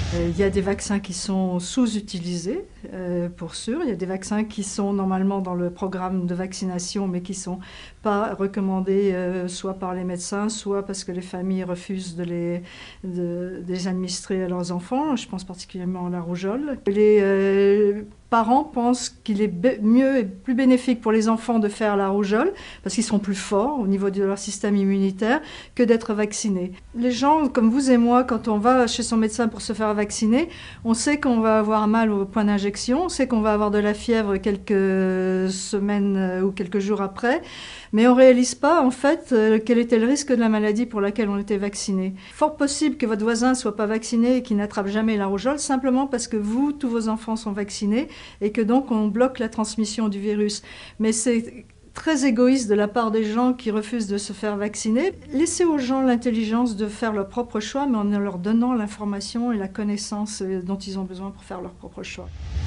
Il y a des vaccins qui sont sous-utilisés, pour sûr. Il y a des vaccins qui sont normalement dans le programme de vaccination, mais qui ne sont pas recommandés soit par les médecins, soit parce que les familles refusent de les administrer à leurs enfants. Je pense particulièrement à la rougeole. Les parents pensent qu'il est mieux et plus bénéfique pour les enfants de faire la rougeole, parce qu'ils seront plus forts au niveau de leur système immunitaire, que d'être vaccinés. Les gens, comme vous et moi, quand on va chez son médecin pour se faire vacciner, on sait qu'on va avoir mal au point d'injection, on sait qu'on va avoir de la fièvre quelques semaines ou quelques jours après, mais on ne réalise pas en fait quel était le risque de la maladie pour laquelle on était vacciné. Fort possible que votre voisin ne soit pas vacciné et qu'il n'attrape jamais la rougeole, simplement parce que vous, tous vos enfants sont vaccinés et que donc on bloque la transmission du virus. Mais c'est très égoïste de la part des gens qui refusent de se faire vacciner. Laissez aux gens l'intelligence de faire leur propre choix, mais en leur donnant l'information et la connaissance dont ils ont besoin pour faire leur propre choix.